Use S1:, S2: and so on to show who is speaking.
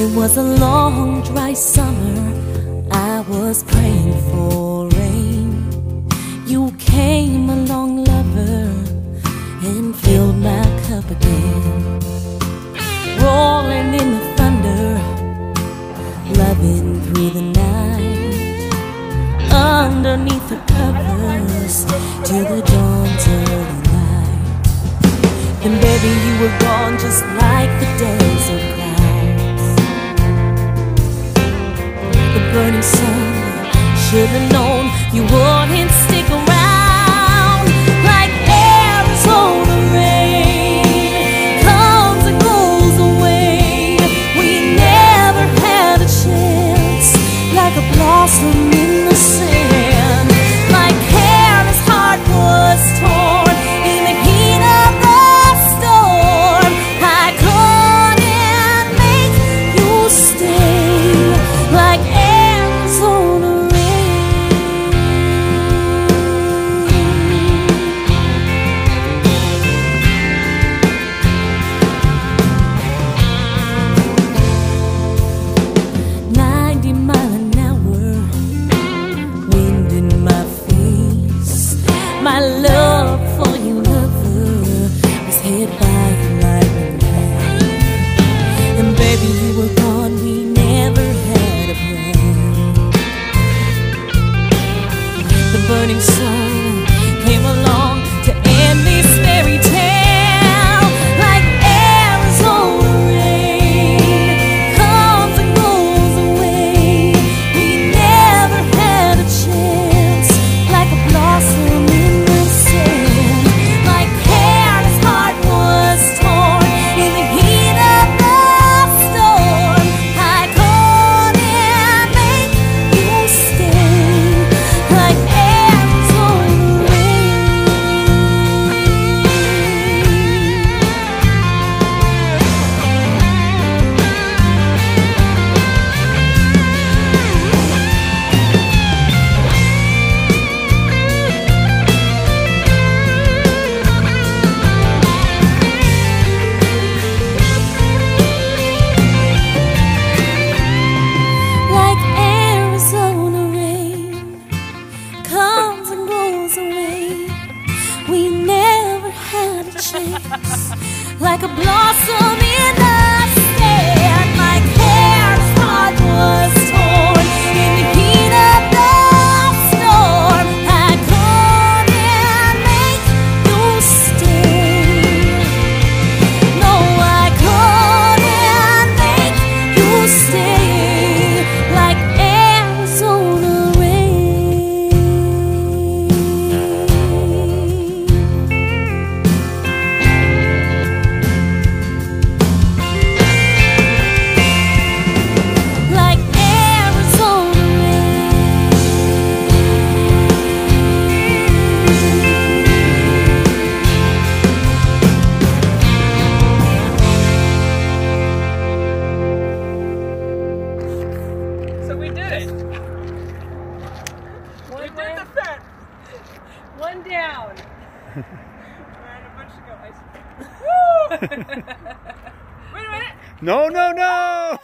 S1: It was a long, dry summer. I was praying for rain. You came along, lover, and filled my cup again. Rolling in the thunder, loving through the night, underneath the covers, till the dawn's early light. Then baby, you were gone just like the days of clouds. The burning sun, should've known you wouldn't stick around. Like Arizona rain, comes and goes away. We never had a chance, like a blossom in the sand. My careless heart was torn in the heat of the storm. I couldn't make you stay, like Arizona rain. My love for you, lover, was hit by a lightning bolt. And baby, you were gone, we never had a plan. The burning sun came along to end this fairy tale. Like Arizona rain, comes and goes away. We never had a chance, like a blossom in the sand. My careless heart was torn in the heat of the storm. I couldn't make you stay, like Arizona rain, comes and goes away. We never had a chance, like a blossom in the sand. My careless heart was torn in the heat of the storm. I couldn't make you stay. No, I couldn't make you stay, like Arizona rain. Like Arizona rain.
S2: So we did it. We did the fence.
S3: One down.
S2: And a bunch of go ice cream. Woo! Wait a minute.
S4: No, no, no!